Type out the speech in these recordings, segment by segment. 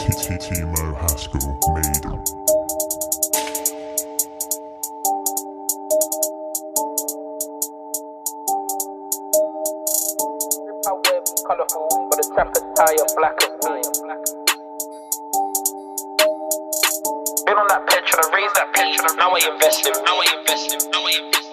Timo Haskell made. I wear be colourful, but the trap attire black as me. Been on that petrol, I raised that petrol. Now I investing, now I investing, now I investing.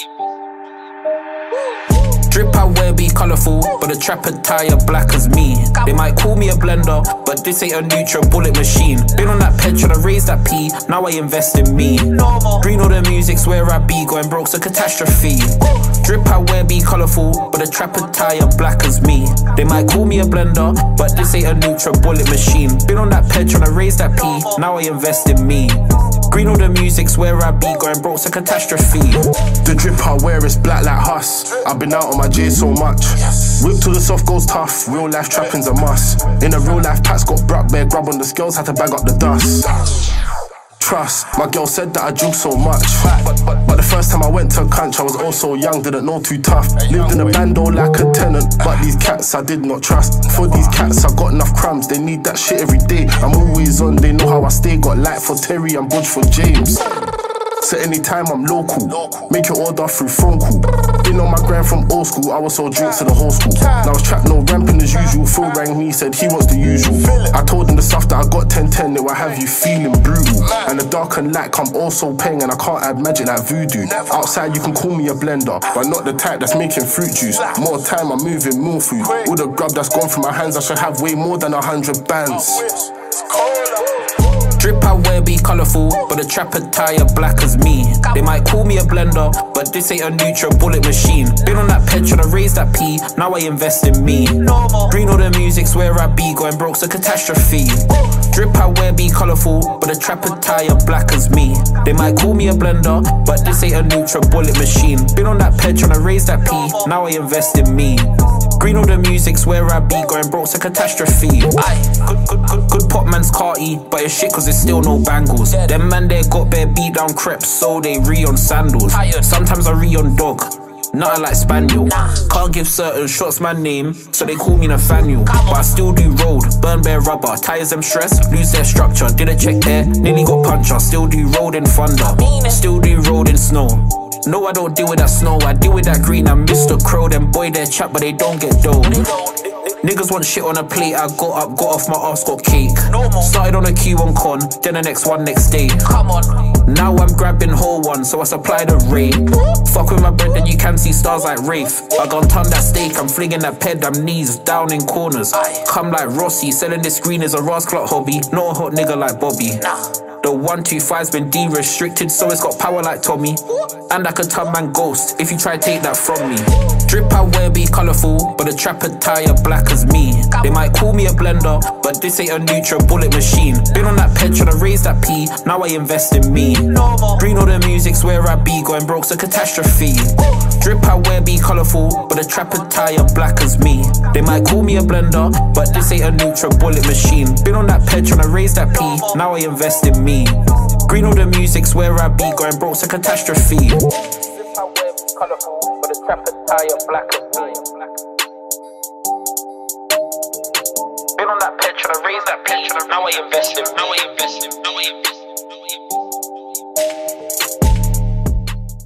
Drip I wear be colourful, but the trap attire black as me. They might call me a blender, but this ain't a NutriBullet machine. Been on that petrol, I raised that P, now I invest in me. Green all the music's where I be, going broke's a catastrophe. Drip I wear be colourful, but the trap attire black as me. They might call me a blender, but this ain't a NutriBullet machine. Been on that petrol, I raised that P, now I invest in me. Green all the music's where I be, going broke's a catastrophe. The drip I wear is black like Huss. I've been out on my J so much. Whip till the soft goes tough. Real life trapping's a must. In a real life Pat's got brat bear grab on the scales, had to bag up the dust. Trust, my girl said that I drink so much. But the first time I went to a country, I was also young, didn't know too tough. Lived in a bando like a tenant, but these cats I did not trust. For these cats I got enough crumbs, they need that shit every day. I'm always on, they know how I stay. Got light for Terry and Budge for James. So anytime I'm local, make your order through phone call. Been on my grind from old school, I was sold drinks to the whole school. Now I was trapped, no ramping as usual. Phil rang me, said he wants the usual. I told him the stuff that I got 10-10, it will have you feeling brutal. And the dark and light come also paying, and I can't add magic like voodoo. Outside you can call me a blender, but not the type that's making fruit juice. More time I'm moving more food. All the grub that's gone through my hands, I should have way more than 100 bands. Drip I wear be colourful, but the trap attire black as me. They might call me a blender, but this ain't a NutriBullet machine. Been on that petrol, I raised that P, now I invest in me. Green all the music's where I be, going broke's a catastrophe. Drip I wear be colourful, but the trap attire black as me. They might call me a blender, but this ain't a NutriBullet machine. Been on that petrol, I raised that P, now I invest in me. Green all the music's where I be, going broke's a catastrophe. Good pop man's carty, but it's shit cause it's still no bangles. Them man there got bare beat down crepes, so they re on sandals. Sometimes I re on dog, nothing like Spaniel. Can't give certain shots my name, so they call me Nathaniel. But I still do road, burn bare rubber, tires them stress, lose their structure. Did a check there, nearly got puncher. Still do road in thunder, still do road in snow. No, I don't deal with that snow, I deal with that green. I'm Mr. Crow, them boy they chat but they don't get dough. Niggas want shit on a plate, I got up, got off my ass, got cake. Started on a Q1 con, then the next one next day. Now I'm grabbing whole one, so I supply the rate. Fuck with my bread, then you can see stars like Wraith. I gon' ton that steak, I'm flinging that ped, I'm knees down in corners. Come like Rossi, selling this green is a Ross clock hobby, not a hot nigga like Bobby. The 125's been de-restricted, so it's got power like Tommy. And I could turn man ghost if you try to take that from me. Drip I wear be colourful, but the trap attire black as me. They might call me a blender, but this ain't a NutriBullet machine. Been on that petrol, I raised that P, now I invest in me. Green all the music's where I be, going broke's a catastrophe. Drip I wear be colourful, but the trap attire black as me. They might call me a blender, but this ain't a NutriBullet machine. Been on that petrol, I raised that P, now I invest in me. Green all the music's where I be, going broke's a catastrophe. Drip I wear be colourful, but the trap attire black as me. Been on that petrol, I raised that petrol, now I invest in, now I invest in, now I invest in.